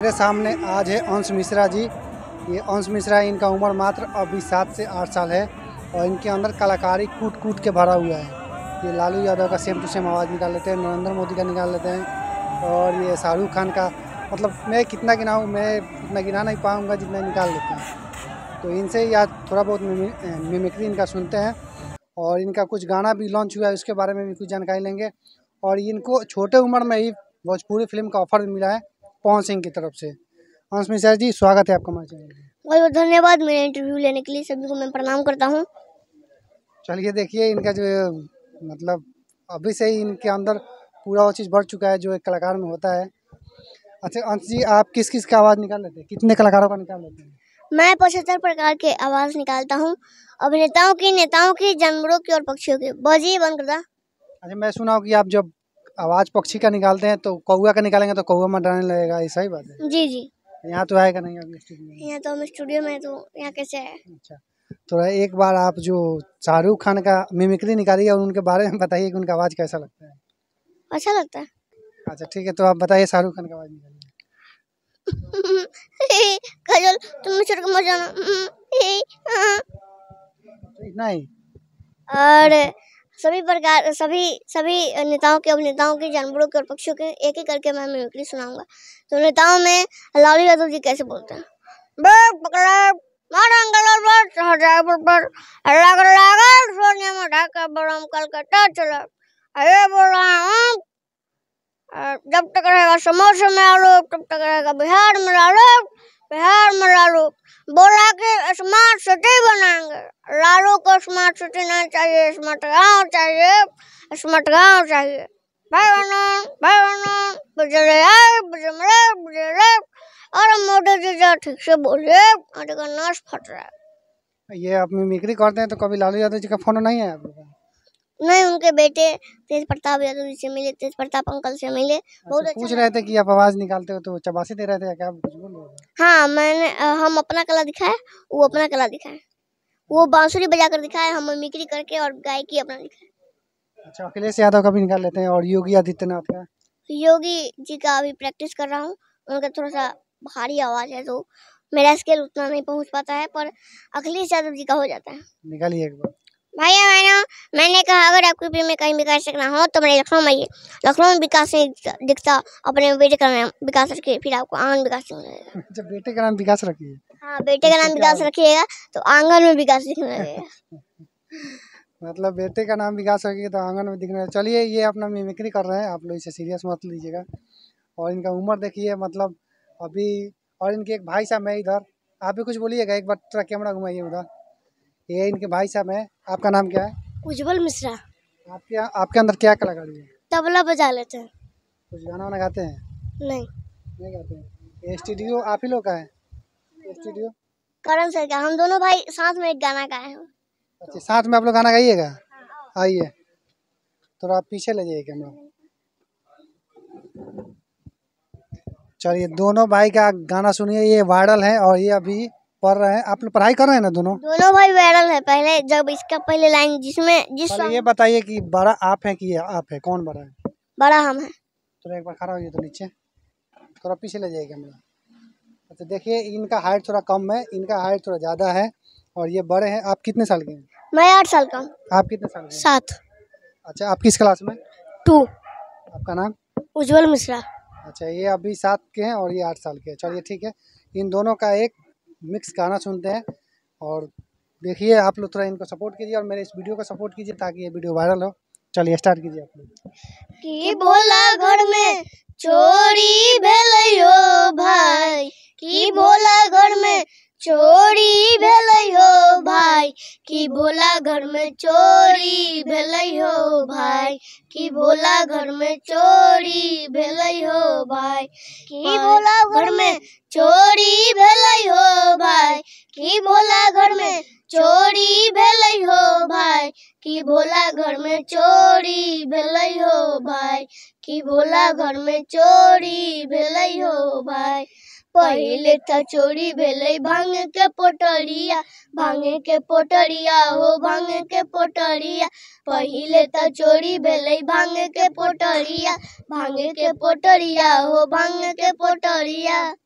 मेरे सामने आज है अंश मिश्रा जी। ये अंश मिश्रा, इनका उम्र मात्र अभी 7 से 8 साल है और इनके अंदर कलाकारी कूट कूट के भरा हुआ है। ये लालू यादव का सेम टू सेम आवाज़ निकाल लेते हैं, नरेंद्र मोदी का निकाल लेते हैं और ये शाहरुख खान का, मतलब मैं कितना गिनाऊँ, मैं इतना गिना नहीं पाऊँगा जितना निकाल लेते हैं। तो इनसे या थोड़ा बहुत मिमिक्री इनका सुनते हैं और इनका कुछ गाना भी लॉन्च हुआ है, उसके बारे में भी कुछ जानकारी लेंगे। और इनको छोटे उम्र में ही भोजपुरी फिल्म का ऑफर मिला है पवन सिंह की तरफ से। अंश मिश्रा जी, स्वागत है आपका हमारे चैनल में। बहुत बहुत धन्यवाद मेरा इंटरव्यू लेने के लिए, सभी को मैं प्रणाम करता हूँ। चलिए देखिए, इनका जो मतलब अभी से ही इनके अंदर पूरा वो चीज़ बढ़ चुका है जो एक कलाकार में होता है। अच्छा अंश जी, आप किस किस का आवाज़ निकाल लेते हैं, कितने कलाकारों का निकाल लेते हैं? मैं 75 प्रकार के आवाज़ निकालता हूँ, अभिनेताओं की, नेताओं की, जानवरों की और पक्षियों की। बजिए बंद कर दा। अच्छा, मैं सुना हूँ कि आप जब आवाज़ पक्षी का निकालते हैं तो कौवा का निकालेंगे तो कौवा मरने लगेगा, ये सही बात है? जी जी। यहाँ तो आएगा नहीं अभी स्टूडियो में। यहाँ तो हम स्टूडियो में, तो यहाँ कैसे है? अच्छा, तो एक बार आप जो शाहरुख खान का मिमिक्री निकालिए और उनके बारे में बताइए कि उनका आवाज़ कैसा लगता है। अच्छा लगता है। अच्छा ठीक है, तो आप बताइए शाहरुख खान का आवाज़ निकालिए। काजल तुम छोड़ के मत जाना। इतना ही? और सभी नेताओं के, अभिनेताओं के, जानवरों के और पक्षियों के एक एक करके मैं मिमिक्री सुनाऊंगा। तो नेताओं में लालू यादव जी कैसे बोलते हैं? कलकत्ता चला, अरे बोल रहा हूँ, जब तक रहेगा समोसे में आलू, तब तक रहेगा बिहार में लालू, बिहार में लालू। बोला कि स्मार्ट सिटी बनाएंगे, लालू को स्मार्ट सिटी नहीं चाहिए, स्मार्ट गांव चाहिए, स्मार्ट गांव चाहिए। भाई बहनों बिजली आए, बिजली। और मोदी जी जो ठीक से बोलिए, आटे का नस फट रहा है। ये आप मिमिक्री करते हैं तो कभी लालू यादव जी का फोन नहीं है आपके पास? नहीं, उनके बेटे तेज प्रताप यादव जी से मिले, तेज प्रताप अंकल से मिले। बहुत अच्छा पूछ रहे थे कि आप आवाज़ निकालते हो तो चबासी दे रहे थे क्या, आप कुछ बोल रहे थे? हाँ, हम अपना कला दिखाए, वो अपना कला दिखाए। वो बांसुरी बजा कर दिखाए, हम मिमिक्री करके और गायकी अपना दिखाए। अच्छा, अखिलेश यादव का भी निकाल लेते हैं और योगी आदित्यनाथ का? योगी जी का अभी प्रैक्टिस कर रहा हूँ, उनका थोड़ा सा भारी आवाज है तो मेरा स्केल उतना नहीं पहुँच पाता है, पर अखिलेश यादव जी का हो जाता है। निकालिए एक बार। भैया बहनों, मैंने कहा अगर आपकी फिल्म में कहीं विकास करना हो तो मेरे लखनऊ में आइए। लखनऊ में विकास दिखता, अपने बेटे का नाम विकास रखिए, फिर आपको आंगन विकास मिलेगा। जब बेटे का नाम विकास रखिए। हाँ, बेटे का नाम विकास रखिएगा तो आंगन में विकास दिखने लगेगा। मतलब बेटे का नाम विकास रखिए तो आंगन में दिखने। चलिए, ये अपना मिमिक्री कर रहे हैं, आप लोग इसे सीरियस मत लीजिएगा। और इनका उम्र देखिए, मतलब अभी, और इनके एक भाई साहब है इधर, आप भी कुछ बोलिएगा, एक बार थोड़ा कैमरा घुमाइए उधर। ये इनके भाई साहब हैं। आपका नाम क्या है? उज्जवल मिश्रा। आपके अंदर क्या कलाकारी है? तबला बजा लेते हैं। कुछ गाना वाना गाते हैं? नहीं गाते हैं। ये स्टूडियो आप ही लोग का है? स्टूडियो करण सर का, हम दोनों भाई साथ में एक गाना गाए हैं। अच्छा, साथ में आप लोग गाना गाइएगा? आइए, थोड़ा आप पीछे ले जाइए कैमरा। चलिए, दोनों भाई का गाना सुनिए, ये वायरल है और ये अभी पढ़ रहे हैं। आप लोग पढ़ाई कर रहे हैं ना दोनों भाई वायरल है। पहले जब इसका पहले लाइन ये बताइए कि बड़ा आप है कि आप है, कौन बड़ा है? बड़ा हम है। थोड़ा एक बार खड़ा होइए तो नीचे, थोड़ा पीछे ले जाइए कैमरा। अच्छा देखिए, इनका हाइट थोड़ा कम है, इनका हाइट थोड़ा ज़्यादा है और ये बड़े हैं। आप कितने साल के हैं? मैं 8 साल का हूँ। आप कितने साल के हैं? 7। अच्छा, आप किस क्लास में? 2। आपका नाम? उज्जवल मिश्रा। अच्छा, ये अभी 7 के हैं और ये 8 साल के हैं। चलिए ठीक है, इन दोनों का एक मिक्स गाना सुनते हैं और देखिए, आप लोग थोड़ा इनको सपोर्ट कीजिए और मेरे इस वीडियो को सपोर्ट कीजिए ताकि ये वीडियो वायरल हो। चलिए स्टार्ट कीजिए आप लोग। की भोला घर में चोरी भेलैयो भाई, की भोला घर में चोरी भेलैयो भाई, की भोला घर में चोरी भेलैयो भाई, की भोला घर में चोरी भेलैयो भाई, की भोला घर में चोरी भेलैयो भाई, की भोला घर में चोरी भेलैयो भाई, की भोला घर में चोरी भेलैयो भाई, की भोला घर में चोरी भेलैयो भाई। पहिले त चोरी भेलै भांग के पोटरिया, भांगे के पोटरिया हो, भांगे के पोटरिया। पहिले त चोरी भेलै भांग के पोटरिया, भांगे के पोटरिया हो, भांग के पोटरिया।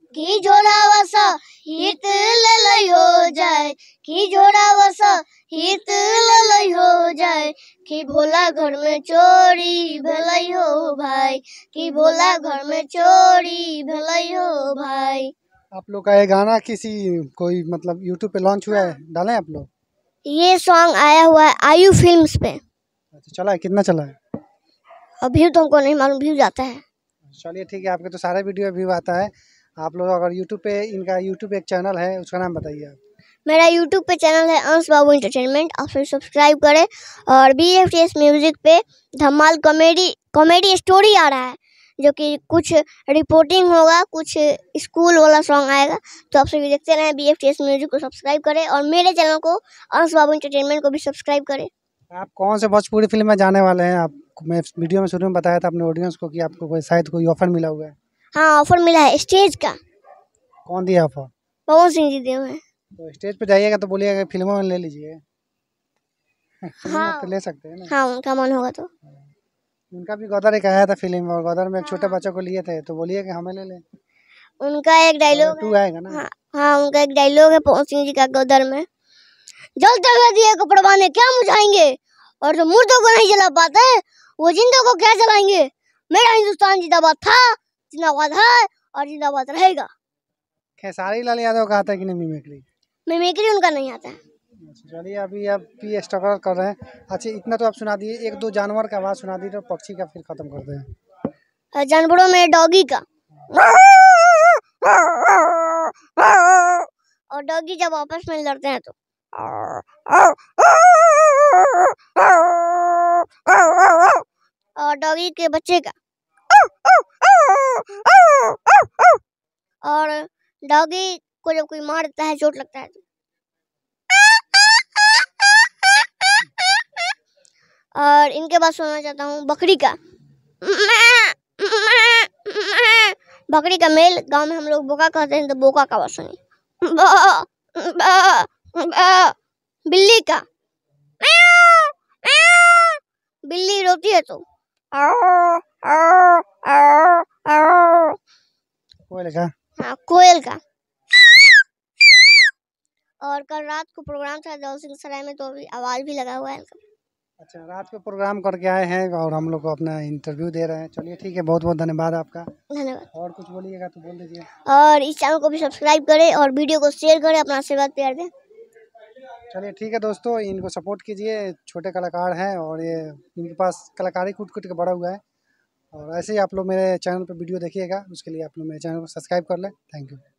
कि जोड़ावा सहित ललई हो जाए, कि जोड़ावा सहित ललई हो जाए, कि भोला घर में चोरी भलई हो भाई, कि भोला घर में चोरी भलई हो भाई। आप लोग का ये गाना किसी कोई मतलब यूट्यूब पे लॉन्च हुआ है, डाले आप लोग? ये सॉन्ग आया हुआ है आयु फिल्म्स पे। अच्छा, चला है? कितना चला है? अभी तो हमको नहीं मालूम, व्यू जाता है। चलिए ठीक है, आपके तो सारे वीडियो व्यू आता है। आप लोग अगर यूट्यूब पे, इनका यूट्यूब एक चैनल है, उसका नाम बताइए आप। मेरा यूट्यूब पे चैनल है अंश बाबू एंटरटेनमेंट, आप सभी सब्सक्राइब करें। और BFTS म्यूजिक पे धमाल कॉमेडी स्टोरी आ रहा है, जो कि कुछ रिपोर्टिंग होगा, कुछ स्कूल वाला सॉन्ग आएगा। तो आप सभी देखते रहें, BFTS म्यूजिक को सब्सक्राइब करें और मेरे चैनल को अंश बाबू एंटरटेनमेंट को भी सब्सक्राइब करें। आप कौन से भोजपुरी फिल्म में जाने वाले हैं? आप, मैं वीडियो में शुरू में बताया था अपने ऑडियंस को कि आपको कोई शायद कोई ऑफर मिला हुआ है। हाँ, ऑफर मिला है स्टेज का। कौन दिया ऑफर? पवन सिंह जी दिए हुए हैं। तो स्टेज पे जाइएगा तो बोलिएगा फिल्मों में ले लीजिए। फिल्म में हाँ तो ले सकते हैं ना। हाँ, उनका मन होगा तो। उनका भी गदर एक आया था फिल्म, और गदर में एक छोटे बच्चे को लिए थे, तो बोलिए कि हमें ले लें। उनका एक डायलॉग टू है। आएगा ना? हाँ हाँ, उनका एक डायलॉग है पवन सिंह जी का गदर में, जलते हुए दिए को परवाने क्या मुझाएंगे, और जो मुर्दों को नहीं जला पाते वो जिंदों को क्या जलाएंगे। मेरा हिंदुस्तान जिंदाबाद था, जिंदाबाद है और जिंदाबाद रहेगा। खेसारी लाल यादव का आता है कि नहीं मिमिक्री? मिमिक्री उनका नहीं आता है। चलिए, अभी आप भी स्ट्रगल कर रहे हैं। अच्छा, इतना तो आप सुना दिए, एक दो जानवर का आवाज़ सुना दीजिए, पक्षी का फिर खत्म करते हैं। जानवरों में डॉगी का, और डॉगी जब आपस में लड़ते हैं तो, और डॉगी के बच्चे का, और डॉगी को जब कोई मार देता है, चोट लगता है तो, और इनके बाद सुनना चाहता हूँ बकरी का। बकरी का मेल गांव में हम लोग बोका कहते हैं, तो बोका का आवाज सुनिए। बिल्ली का, बिल्ली रोती है तो, कोयल का? हाँ, कोयल का। और कल रात को प्रोग्राम था दौलसिंह सराय में, तो अभी आवाज भी लगा हुआ है। अच्छा, रात को प्रोग्राम करके आए हैं और हम लोग को अपना इंटरव्यू दे रहे हैं। चलिए ठीक है, बहुत बहुत धन्यवाद आपका। धन्यवाद। और कुछ बोलिएगा तो बोल दीजिए। और इस चैनल को भी सब्सक्राइब करें और वीडियो को शेयर करें, अपना आशीर्वाद प्यार दें। चलिए ठीक है दोस्तों, इनको सपोर्ट कीजिए, छोटे कलाकार हैं और ये इनके पास कलाकारी कूट कूट के बड़ा हुआ है। और ऐसे ही आप लोग मेरे चैनल पर वीडियो देखिएगा, उसके लिए आप लोग मेरे चैनल को सब्सक्राइब कर लें। Thank you.